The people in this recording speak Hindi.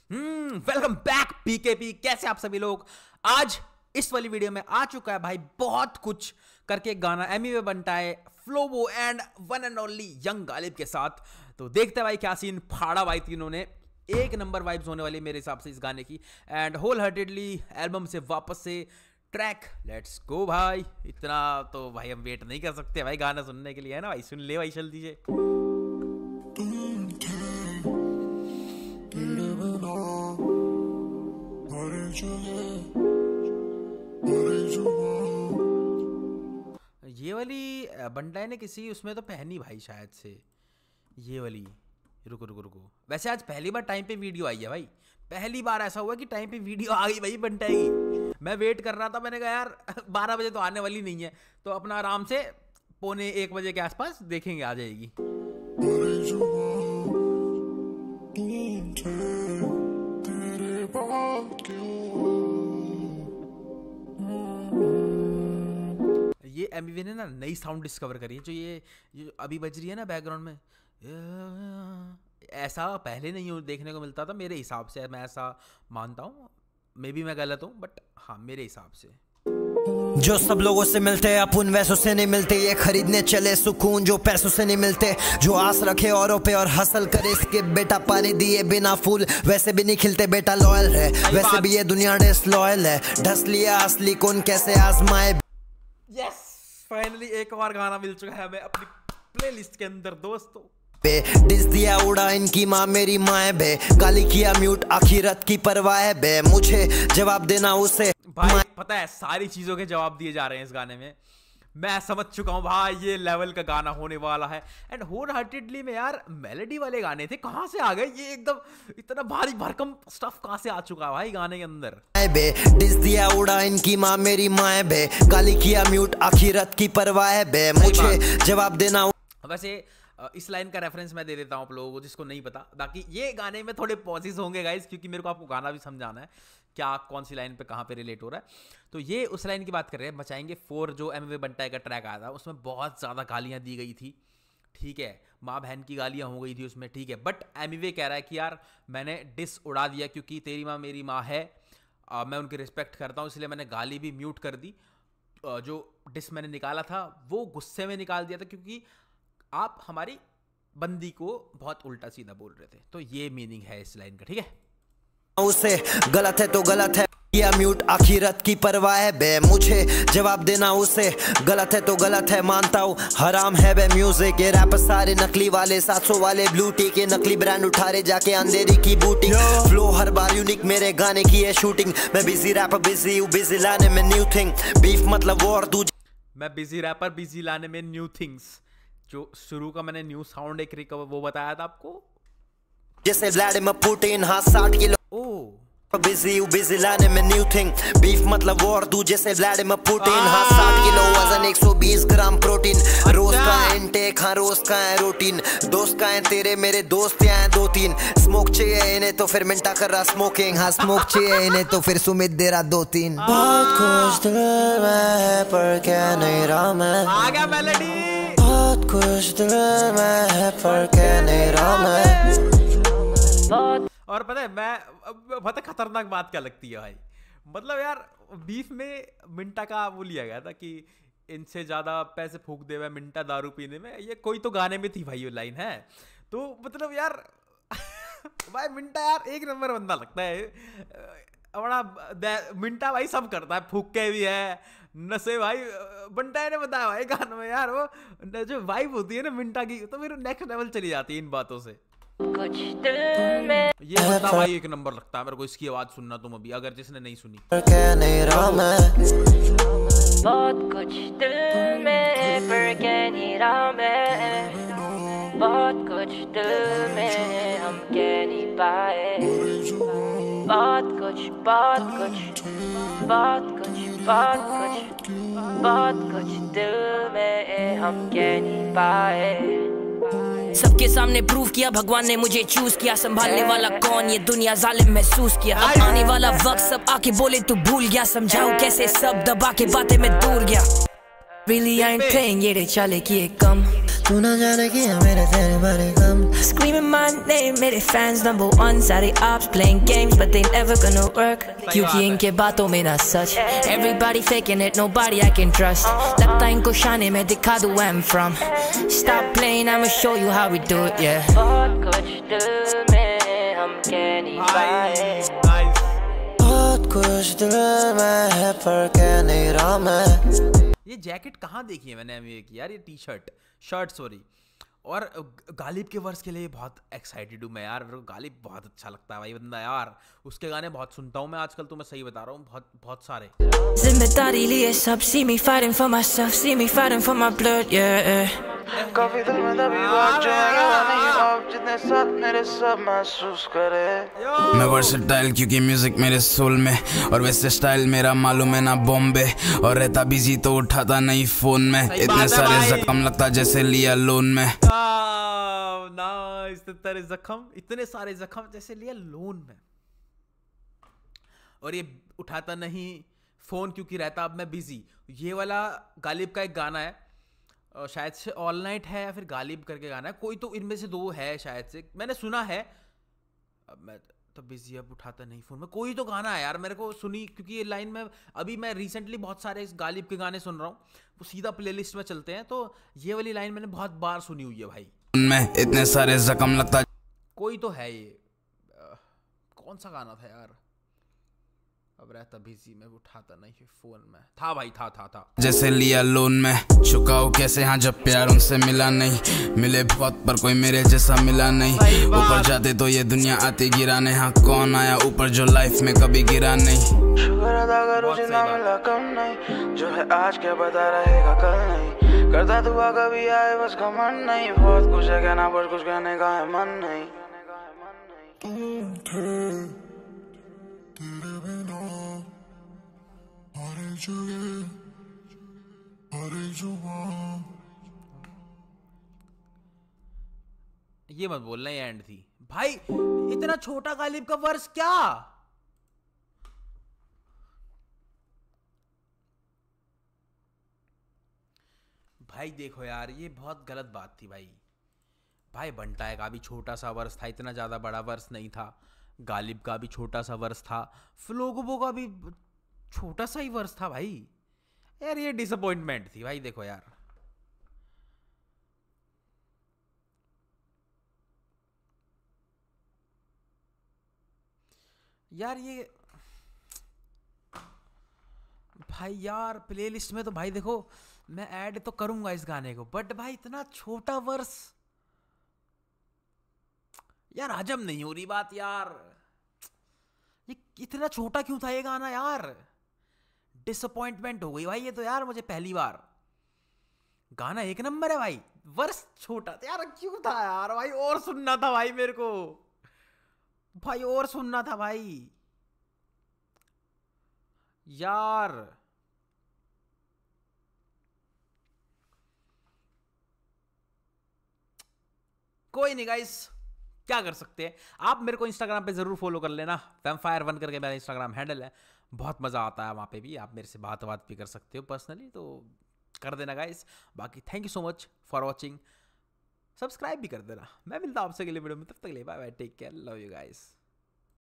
Welcome back पीकेपी। कैसे आप सभी लोग। आज इस वाली वीडियो में आ चुका है भाई बहुत कुछ करके गाना एमी में बनता है फ्लोबो and one and only young Ghalib के साथ। तो देखते हैं भाई क्या सीन फाड़ा भाई तीनों ने। एक नंबर वाइब्स होने वाली मेरे हिसाब से इस गाने की एंड होल हार्टेडली एल्बम से वापस से ट्रैक लेट्स गो भाई। इतना तो भाई हम वेट नहीं कर सकते भाई गाना सुनने के लिए, है ना भाई। सुन ले भाई जल्दी से। ये वाली बंटाई ने किसी उसमें तो पहनी भाई शायद से ये वाली। रुको रुको रुको, वैसे आज पहली बार टाइम पे वीडियो आई है भाई। पहली बार ऐसा हुआ कि टाइम पे वीडियो आ गई भाई बंटाई की। मैं वेट कर रहा था, मैंने कहा यार 12 बजे तो आने वाली नहीं है, तो अपना आराम से 1:45 बजे के आसपास देखेंगे, आ जाएगी। ये एमवी ने ना नई साउंड डिस्कवर करी है, जो ये अभी बज रही है ना बैकग्राउंड में। ऐसा पहले नहीं देखने को मिलता था मेरे हिसाब से, मैं ऐसा मानता हूँ। मे बी मैं गलत हूँ बट हाँ मेरे हिसाब से। जो सब लोगों से मिलते हैं अपन वैसों से नहीं मिलते। ये खरीदने चले सुकून जो पैसों से नहीं मिलते। जो आस रखे औरों पे और हसल करे इसके बेटा पानी दिए बिना फूल वैसे भी नहीं खिलते। बेटा लॉयल है वैसे भी ये दुनिया डिसलॉयल है। ढस लिया असली कौन कैसे आजमाए। यस फाइनली एक और गाना मिल चुका है हमें अपनी प्लेलिस्ट के अंदर दोस्तों। डिस दिया उड़ा इनकी माँ मेरी माँ बे। गाली किया म्यूट आखिरत की परवाह है बे। मुझे जवाब देना उसे भाई पता है सारी चीजों के जवाब दिए जा रहे हैं इस गाने में। मैं समझ चुका हूँ भाई ये लेवल का गाना होने वाला है। एंड होल हार्टेडली में यार मेलोडी वाले गाने थे, कहाँ से आ गए ये एकदम इतना भारी भरकम स्टफ कहाँ से आ चुका है भाई गाने के अंदर। बे डिस दिया उड़ा इनकी माँ मेरी माँ बे। गाली किया म्यूट आखिरत की परवाह है बे। मुझे जवाब देना। वैसे इस लाइन का रेफरेंस मैं दे देता हूँ आप लोगों को जिसको नहीं पता। बाकी ये गाने में थोड़े पॉजेस होंगे गाइस, क्योंकि मेरे को आपको गाना भी समझाना है क्या कौन सी लाइन पे कहाँ पे रिलेट हो रहा है। तो ये उस लाइन की बात कर रहे हैं मचाएंगे 4 जो एमवे बंटाई का ट्रैक आया था, उसमें बहुत ज़्यादा गालियाँ दी गई थी। ठीक है, माँ बहन की गालियाँ हो गई थी उसमें, ठीक है। बट एमवे कह रहा है कि यार मैंने डिस उड़ा दिया क्योंकि तेरी माँ मेरी माँ है, मैं उनकी रिस्पेक्ट करता हूँ, इसलिए मैंने गाली भी म्यूट कर दी। जो डिस मैंने निकाला था वो गुस्से में निकाल दिया था क्योंकि आप हमारी बंदी को बहुत उल्टा सीधा बोल रहे थे। तो ये मीनिंग है इस लाइन का, ठीक है। उसे गलत है तो गलत है या म्यूट आखिरत की परवाह है बे। मुझे जवाब देना उसे गलत है तो गलत है मानता हूँ हराम है बे। म्यूजिक ये रैप सारे नकली वाले 700 वाले ब्लू टी के नकली ब्रांड उठा रहे जाके अंधेरी की बूटिंग। फ्लो हर बार यूनिक मेरे गाने की है शूटिंग। मैं बिजी रैपर बिजी हूँ बिजी लाने में न्यू थिंग। बीफ मतलब वॉर तू। मैं बिजी रैपर बिजी लाने में न्यू थिंग्स। जो शुरू का मैंने न्यू साउंड एक रिकवर वो बताया था आपको, जैसे व्लादिमीर पुतिन हाँ 60 किलो। बिजी लाने में न्यू थिंग। बीफ मतलब वॉर तू जैसे व्लादिमीर पुतिन हाँ 60 किलो वजन 120 ग्राम प्रोटीन। रोज का इंटेक हाँ रोज का है रूटीन। दोस्त का है तेरे मेरे दोस्त हैं 2-3। स्मोक चाहिए इन्हें तो फिर मिंटा कर रहा स्मोकिंग। हाँ स्मोक चाहिए इन्हें तो फिर सुमित दे रहा 2-3। बहुत खुश दिल में पर क्या नहीं रहा मैं। आ गया मेलोडी। बहुत खुश दिल में पर क्या नहीं रहा मैं। और पता है मैं पता खतरनाक बात क्या लगती है भाई, मतलब यार बीफ में मिंटा का वो लिया गया था कि इनसे ज्यादा पैसे फूक दे हुए मिंटा दारू पीने में। ये कोई तो गाने में थी भाई ये लाइन है। तो मतलब यार भाई मिंटा यार एक नंबर बंदा लगता है बड़ा। मिंटा भाई सब करता है, फूक के भी है नशे भाई। बंटाई ने बताया भाई गानों में यार वो जो वाइब होती है ना मिंटा की, तो फिर नेक्स्ट लेवल चली जाती है इन बातों से। कुछ दिल में ये बंदा भाई एक नंबर लगता है मेरे को। इसकी आवाज सुनना तुम अभी अगर जिसने नहीं सुनी। बहुत कुछ दिल में पर कह नहीं रहा मैं। बहुत कुछ दिल में हम कह नहीं पाए। बहुत कुछ बहुत कुछ बहुत कुछ बहुत कुछ बहुत कुछ दिल में हम कह नहीं पाए। सबके सामने प्रूव किया भगवान ने मुझे चूज किया। संभालने वाला कौन ये दुनिया जालिम महसूस किया। अब आने वाला वक्त सब आके बोले तू भूल गया। समझाऊं कैसे सब दबा के बातें में दूर गया। Really I ain't playing ये रे चाले किए कम। तू ना जाने किया मेरे तेरे बारे गम Screaming my name, मेरे fans number one. सारे ops playing games, but they never gonna work. क्योंकि इनके बातों में ना सच. Everybody faking it, nobody I can trust. लगता इनको शाने में दिखा दूँ where I'm from. Stop playing, I'ma show you how we do it, yeah. बहुत कुछ दिल में हम कह नहीं पाए. बहुत कुछ दिल में है पर कह नहीं रहा मैं. ये जैकेट कहाँ देखी है मैंने अभी की यार, ये टी शर्ट सॉरी. और गालिब के वर्स के लिए बहुत एक्साइटेड हूँ मैं यार. मेरे को गालिब बहुत अच्छा लगता है भाई बंदा यार. उसके गाने बहुत सुनता हूँ मैं आजकल, तो मैं सही बता रहा हूँ, बहुत सारे. जिम्मेदारी लिए सब, see me fighting for myself, see me fighting for my blood, yeah. काफी दिल में दबी बात जो है नहीं अब जितने साथ मेरे सब महसूस करे. मैं वर्सेटाइल क्योंकि म्यूजिक मेरे सोल में, और वैसे स्टाइल मेरा मालूम है ना बॉम्बे. और रहता बिजी तो उठाता नहीं फोन में. इतने सारे जख्म लगता जैसे लिया लोन में. इतने सारे जख्म जैसे लिया लोन में. और ये उठाता नहीं फोन क्योंकि रहता अब मैं बिजी. ये वाला गालिब का एक गाना है, शायद से ऑल नाइट है या फिर गालिब करके गाना है, कोई तो इनमें से दो है शायद से, मैंने सुना है. अब मैं तो बिजी अब उठाता नहीं फोन में, कोई तो गाना है यार मेरे को सुनी, क्योंकि ये लाइन में अभी मैं रिसेंटली बहुत सारे इस गालिब के गाने सुन रहा हूँ, वो सीधा प्लेलिस्ट में चलते हैं, तो ये वाली लाइन मैंने बहुत बार सुनी हुई है भाई. में इतने सारे जख्म लगता कोई तो है ये, कौन सा गाना था यार. अब रहता बिजी में उठाता नहीं फोन में, था भाई था जैसे लिया लोन में. चुकाओ कैसे हाँ जब प्यार उनसे मिला नहीं. मिले बहुत पर कोई मेरे जैसा मिला नहीं. ऊपर जाते तो ये दुनिया आती गिराने. हाँ कौन आया ऊपर जो लाइफ में कभी गिरा नहीं. शुक्र अदा करो जितना मिला कम नहीं. जो है आज क्या पता रहेगा कल नहीं. करता दुआ कभी आए बस घमंड नहीं. बहुत कुछ है कहना पर कुछ कहने का है मन नहीं. तेरे बिना हर एक जगह हर एक जुबान. ये मत बोलना ये एंड थी भाई. इतना छोटा गालिब का वर्स क्या. भाई देखो यार ये बहुत गलत बात थी भाई. भाई बंटाए का भी छोटा सा वर्स था, इतना ज्यादा बड़ा वर्स नहीं था. गालिब का भी छोटा सा वर्स था, फ्लोगोबो का भी छोटा सा ही वर्स था भाई. यार ये डिसअपॉइंटमेंट थी भाई. देखो यार ये भाई यार प्लेलिस्ट में तो भाई देखो मैं ऐड तो करूंगा इस गाने को, बट भाई इतना छोटा वर्स यार हजम नहीं हो रही बात यार. ये इतना छोटा क्यों था ये गाना यार. डिसअपॉइंटमेंट हो गई भाई ये तो यार मुझे पहली बार. गाना एक नंबर है भाई, वर्स छोटा था यार. क्यों था यार भाई, और सुनना था भाई मेरे को भाई, और सुनना था भाई यार. कोई नहीं गाइस, क्या कर सकते हैं. आप मेरे को इंस्टाग्राम पे जरूर फॉलो कर लेना, Vampire1 करके मेरा इंस्टाग्राम हैंडल है. बहुत मजा आता है वहां पे भी, आप मेरे से बात भी कर सकते हो पर्सनली, तो कर देना गाइस. बाकी thank you so much for watching. Subscribe भी कर देना. मैं मिलता हूं आपसे अगले वीडियो में, तब तक के लिए bye bye, take care, love you guys.